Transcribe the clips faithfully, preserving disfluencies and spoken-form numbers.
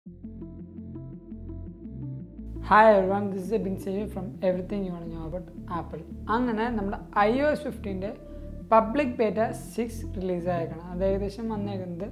Hi everyone, this is Abin Savi from Everything You Want to Know About Apple. അങ്ങനെ നമ്മുടെ i O S ഫിഫ്റ്റീൻ്റെ public beta six release ആയേക്കണം. അത് ഏകദേശം വന്നേക്കുന്നത്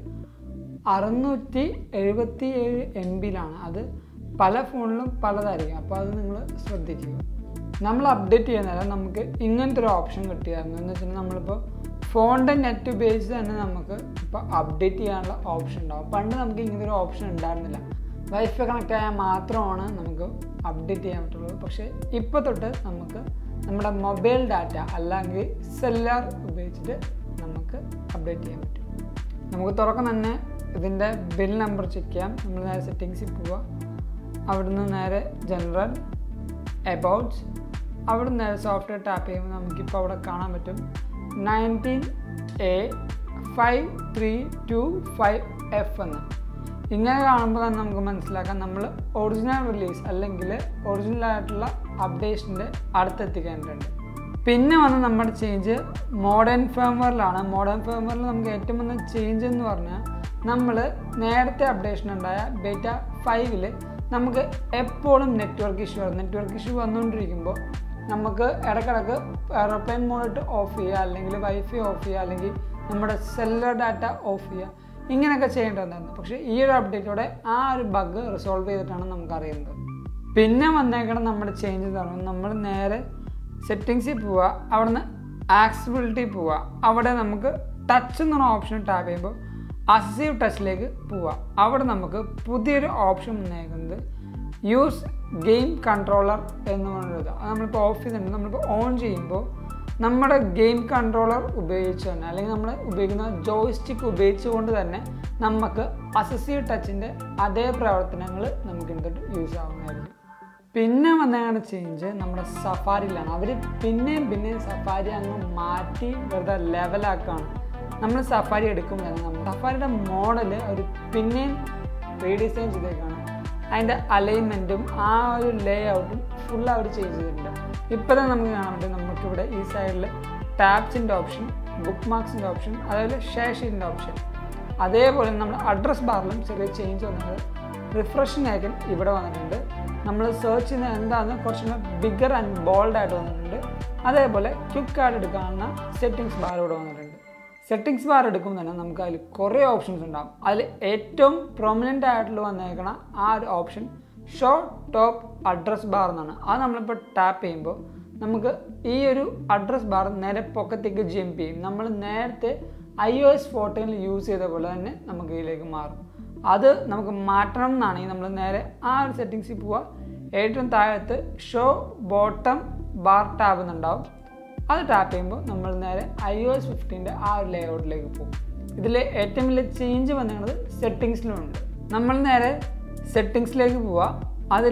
അറുന്നൂറ്റി എഴുപത്തി ഏഴ് എം ബിയിലാണ്. അത് പല ഫോണിലും പലതായിരിക്കും, അപ്പോൾ അത് നിങ്ങൾ ശ്രദ്ധിക്കുക. നമ്മൾ അപ്ഡേറ്റ് ചെയ്യുന്നതല്ല, നമുക്ക് ഇങ്ങനത്തെ ഒരു ഓപ്ഷൻ കിട്ടിയായിരുന്നു. എന്ന് വെച്ചാൽ നമ്മളിപ്പോൾ ഫോണിൻ്റെ നെറ്റ് ഉപയോഗിച്ച് തന്നെ നമുക്ക് ഇപ്പോൾ അപ്ഡേറ്റ് ചെയ്യാനുള്ള ഓപ്ഷൻ ഉണ്ടാവും. പണ്ട് നമുക്ക് ഇങ്ങനത്തെ ഒരു ഓപ്ഷൻ ഉണ്ടായിരുന്നില്ല. വൈഫൈ കണക്റ്റ് ആയാൽ മാത്രമാണ് നമുക്ക് അപ്ഡേറ്റ് ചെയ്യാൻ പറ്റുള്ളൂ. പക്ഷേ ഇപ്പോൾ തൊട്ട് നമുക്ക് നമ്മുടെ മൊബൈൽ ഡാറ്റ അല്ലെങ്കിൽ സെല്ലുലാർ ഉപയോഗിച്ചിട്ട് നമുക്ക് അപ്ഡേറ്റ് ചെയ്യാൻ പറ്റും. നമുക്ക് തുറക്കം തന്നെ ഇതിൻ്റെ ബിൽ നമ്പർ ചെക്ക് ചെയ്യാം. നമ്മൾ നേരെ സെറ്റിങ്സിൽ പോവുക, അവിടുന്ന് നേരെ ജനറൽ, എബൌട്ട്സ്, അവിടെ നേരെ സോഫ്റ്റ്വെയർ ടാപ്പ് ചെയ്യുമ്പോൾ നമുക്കിപ്പോൾ അവിടെ കാണാൻ പറ്റും nineteen A five three two five F എന്ന്. ഇങ്ങനെ കാണുമ്പോൾ തന്നെ നമുക്ക് മനസ്സിലാക്കാം നമ്മൾ ഒറിജിനൽ റിലീസ് അല്ലെങ്കിൽ ഒറിജിനലായിട്ടുള്ള അപ്ഡേഷൻ്റെ അടുത്തെത്തിക്കേണ്ടതുണ്ട്. പിന്നെ വന്ന് നമ്മുടെ ചേഞ്ച് മോഡേൺ ഫേംവെയറിലാണ്. മോഡേൺ ഫേംവെയറിൽ നമുക്ക് ഏറ്റവും വന്ന ചേഞ്ച് എന്ന് പറഞ്ഞാൽ നമ്മൾ നേരത്തെ അപ്ഡേഷൻ ഉണ്ടായ ബേറ്റ ഫൈവിൽ നമുക്ക് എപ്പോഴും നെറ്റ്വർക്ക് ഇഷ്യൂ ആണ്. നെറ്റ്വർക്ക് ഇഷ്യൂ വന്നുകൊണ്ടിരിക്കുമ്പോൾ നമുക്ക് ഇടയ്ക്കിടയ്ക്ക് എയർപ്ലെയിൻ മോഡിട്ട് ഓഫ് ചെയ്യുക, അല്ലെങ്കിൽ വൈഫൈ ഓഫ് ചെയ്യുക, അല്ലെങ്കിൽ നമ്മുടെ സെല്ലുലാർ ഡാറ്റ ഓഫ് ചെയ്യുക, ഇങ്ങനെയൊക്കെ ചെയ്യേണ്ടതായിരുന്നു. പക്ഷേ ഈ ഒരു അപ്ഡേറ്റോടെ ആ ഒരു ബഗ് റിസോൾവ് ചെയ്തിട്ടാണ് നമുക്കറിയുന്നത്. പിന്നെ വന്നേക്കണം നമ്മുടെ ചേഞ്ച് എന്ന് പറയുന്നത് നമ്മൾ നേരെ സെറ്റിങ്സിൽ പോവുക, അവിടെ നിന്ന് ആക്സസിബിലിറ്റി പോവുക, അവിടെ നമുക്ക് ടച്ച് എന്നൊരു ഓപ്ഷൻ ടാപ്പ് ചെയ്യുമ്പോൾ അസസീവ് ടച്ചിലേക്ക് പോവുക. അവിടെ നമുക്ക് പുതിയൊരു ഓപ്ഷൻ വന്നേക്കുന്നത് യൂസ് ഗെയിം കൺട്രോളർ എന്ന് പറയുന്നത്. അത് നമ്മളിപ്പോൾ ഓഫ് ചെയ്തിട്ടുണ്ട്. നമ്മളിപ്പോൾ ഓൺ ചെയ്യുമ്പോൾ നമ്മുടെ ഗെയിം കൺട്രോളർ ഉപയോഗിച്ച് തന്നെ അല്ലെങ്കിൽ നമ്മൾ ഉപയോഗിക്കുന്ന ജോയ്സ്റ്റിക്ക് ഉപയോഗിച്ചുകൊണ്ട് തന്നെ നമുക്ക് അസസീവ് ടച്ചിൻ്റെ അതേ പ്രവർത്തനങ്ങൾ നമുക്ക് ഇതിട്ട് യൂസ് ആവുന്നതായിരിക്കും. പിന്നെ വന്നതാണ് ചേഞ്ച് നമ്മുടെ സഫാരിയിലാണ്. അവർ പിന്നെയും പിന്നെയും സഫാരി അങ്ങ് മാറ്റി വെറുതെ ലെവലാക്കുകയാണ്. നമ്മൾ സഫാരി എടുക്കുമ്പോൾ തന്നെ നമ്മൾ സഫാരിയുടെ മോഡൽ അവർ പിന്നെയും റീഡിസൈൻ ചെയ്തേക്കാണ്. അതിൻ്റെ അലൈൻമെൻറ്റും ആ ഒരു ലേ ഔട്ടും ഫുൾ അവർ ചേഞ്ച് ചെയ്തിട്ടുണ്ട്. ഇപ്പോൾ തന്നെ നമുക്ക് കാണാൻ പറ്റും നമുക്കിവിടെ ഈ സൈഡിൽ ടാബ്സിൻ്റെ ഓപ്ഷൻ, ബുക്ക് മാർക്സിൻ്റെ ഓപ്ഷൻ, അതുപോലെ ഷെയർ ഷീറ്റിൻ്റെ ഓപ്ഷൻ. അതേപോലെ നമ്മുടെ അഡ്രസ് ബാറിലും ചെറിയ ചേഞ്ച് വന്നിട്ടുണ്ട്. റിഫ്രഷിംഗ് ഐക്കൺ ഇവിടെ വന്നിട്ടുണ്ട്. നമ്മൾ സെർച്ച് ചെയ്യുന്നത് എന്താണെന്ന് കുറച്ചുകൂടെ ബിഗർ ആൻഡ് ബോൾഡായിട്ട് വന്നിട്ടുണ്ട്. അതേപോലെ ക്വിക്ക് ആയിട്ട് എടുക്കാവുന്ന സെറ്റിങ്സ് ബാർ ഇവിടെ വന്നിട്ടുണ്ട്. സെറ്റിങ്സ് ബാർ എടുക്കുമ്പോൾ തന്നെ നമുക്ക് അതിൽ കുറേ ഓപ്ഷൻസ് ഉണ്ടാകും. അതിൽ ഏറ്റവും പ്രൊമിനൻ്റ് ആയിട്ടുള്ള വന്നേക്കണ ആ ഒരു option show top address bar എന്നാണ്. അത് നമ്മളിപ്പോൾ ടാപ്പ് ചെയ്യുമ്പോൾ നമുക്ക് ഈ ഒരു അഡ്രസ് ബാർ നേരെ പൊക്കത്തേക്ക് ജമ്പ് ചെയ്യും. നമ്മൾ നേരത്തെ ഐ ഒ എസ് ഫോർട്ടീനിൽ യൂസ് ചെയ്ത പോലെ തന്നെ നമുക്ക് ഇതിലേക്ക് മാറും. അത് നമുക്ക് മാറ്റണം എന്നാണെങ്കിൽ നമ്മൾ നേരെ ആ ഒരു സെറ്റിങ്സിൽ പോവുക, ഏറ്റവും താഴത്ത് ഷോ ബോട്ടം ബാർ ടാബ് എന്നുണ്ടാവും. അത് ടാപ്പ് ചെയ്യുമ്പോൾ നമ്മൾ നേരെ ഐ ഒ എസ് ഫിഫ്റ്റീൻ്റെ ആ ഒരു ലേ ഔട്ടിലേക്ക് പോകും. ഇതിൽ ഏറ്റവും വലിയ ചേഞ്ച് വന്നിട്ടുള്ളത് സെറ്റിങ്സിലുമുണ്ട്. നമ്മൾ നേരെ സെറ്റിങ്സിലേക്ക് പോവുക, അതിൽ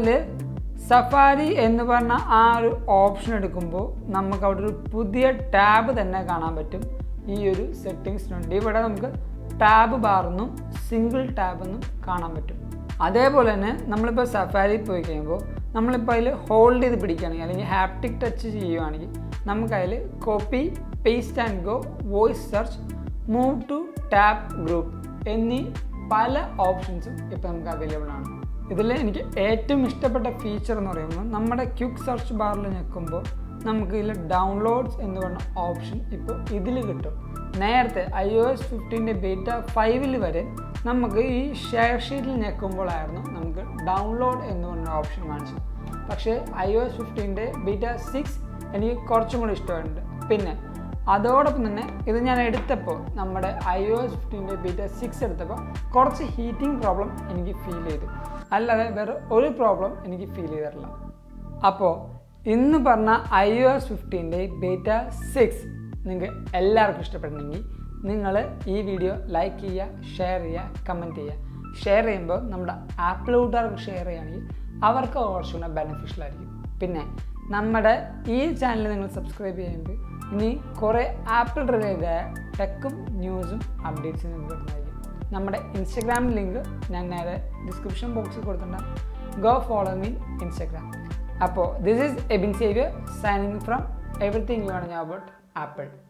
സഫാരി എന്ന് പറഞ്ഞ ആ ഒരു ഓപ്ഷൻ എടുക്കുമ്പോൾ നമുക്ക് അവിടെ ഒരു പുതിയ ടാബ് തന്നെ കാണാൻ പറ്റും. ഈ ഒരു സെറ്റിങ്സിലുണ്ട്. ഇവിടെ നമുക്ക് ടാബ് ബാറെന്നും സിംഗിൾ ടാബ് എന്നും കാണാൻ പറ്റും. അതേപോലെ തന്നെ നമ്മളിപ്പോൾ സഫാരി പോയി കഴിയുമ്പോൾ നമ്മളിപ്പോൾ അതിൽ ഹോൾഡ് ചെയ്ത് പിടിക്കുകയാണെങ്കിൽ അല്ലെങ്കിൽ ഹാപ്റ്റിക് ടച്ച് ചെയ്യുകയാണെങ്കിൽ നമുക്കതിൽ copy, paste and go, voice search, move to tab group എന്നീ പല ഓപ്ഷൻസും ഇപ്പോൾ നമുക്ക് അവൈലബിൾ ആണ്. ഇതിൽ എനിക്ക് ഏറ്റവും ഇഷ്ടപ്പെട്ട ഫീച്ചർ എന്ന് പറയുമ്പോൾ നമ്മുടെ ക്വിക്ക് സെർച്ച് ബാറിൽ ഞെക്കുമ്പോൾ നമുക്ക് ഇതിൽ ഡൗൺലോഡ്സ് എന്ന് പറഞ്ഞ ഓപ്ഷൻ ഇപ്പോൾ ഇതിൽ കിട്ടും. നേരത്തെ ഐ ഒ എസ് ഫിഫ്റ്റീൻ്റെ ബേറ്റ ഫൈവിൽ വരെ നമുക്ക് ഈ ഷെയർ ഷീറ്റിൽ ഞെക്കുമ്പോഴായിരുന്നു നമുക്ക് ഡൗൺലോഡ് എന്ന് പറഞ്ഞ ഓപ്ഷൻ കാണിച്ചത്. പക്ഷേ ഐ ഒ എസ് ഫിഫ്റ്റീൻ്റെ ബീറ്റ സിക്സ് എനിക്ക് കുറച്ചും കൂടി ഇഷ്ടമായിട്ടുണ്ട്. പിന്നെ അതോടൊപ്പം തന്നെ ഇത് ഞാൻ എടുത്തപ്പോൾ നമ്മുടെ ഐ ഒ എസ് ഫിഫ്റ്റീൻ്റെ ബീറ്റ സിക്സ് എടുത്തപ്പോൾ കുറച്ച് ഹീറ്റിംഗ് പ്രോബ്ലം എനിക്ക് ഫീൽ ചെയ്തു. അല്ലാതെ വേറെ ഒരു പ്രോബ്ലം എനിക്ക് ഫീൽ ചെയ്തിട്ടില്ല. അപ്പോൾ ഇന്ന് പറഞ്ഞ ഐ ഒ എസ് ഫിഫ്റ്റീൻ്റെ ബീറ്റ സിക്സ് നിങ്ങൾക്ക് എല്ലാവർക്കും ഇഷ്ടപ്പെടണമെങ്കിൽ നിങ്ങൾ ഈ വീഡിയോ ലൈക്ക് ചെയ്യുക, ഷെയർ ചെയ്യുക, കമൻറ്റ് ചെയ്യുക. ഷെയർ ചെയ്യുമ്പോൾ നമ്മുടെ ആപ്പിൾ കൂട്ടുകാർക്ക് ഷെയർ ചെയ്യുകയാണെങ്കിൽ അവർക്ക് കുറച്ചുകൂടെ ബെനിഫിഷ്യൽ ആയിരിക്കും. പിന്നെ നമ്മുടെ ഈ ചാനൽ നിങ്ങൾ സബ്സ്ക്രൈബ് ചെയ്യുമ്പോൾ ഇനി കുറേ ആപ്പിൾ റിലേറ്റഡ് ആയ ടെക്കും ന്യൂസും അപ്ഡേറ്റ്സും നിങ്ങൾക്ക് കിട്ടുന്നതായിരിക്കും. നമ്മുടെ ഇൻസ്റ്റഗ്രാം ലിങ്ക് ഞാൻ നേരെ ഡിസ്ക്രിപ്ഷൻ ബോക്സിൽ കൊടുത്തിട്ടുണ്ട്. Go follow me Instagram. അപ്പോൾ this is Ebin Xavier signing from everything you want to know about Apple.